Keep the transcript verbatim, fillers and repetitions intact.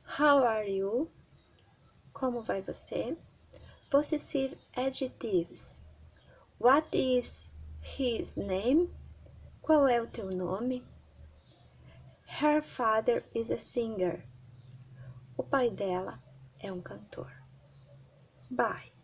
How are you? Como vai você? Possessive adjectives. What is his name? Qual é o teu nome? Her father is a singer. O pai dela é um cantor. Bye.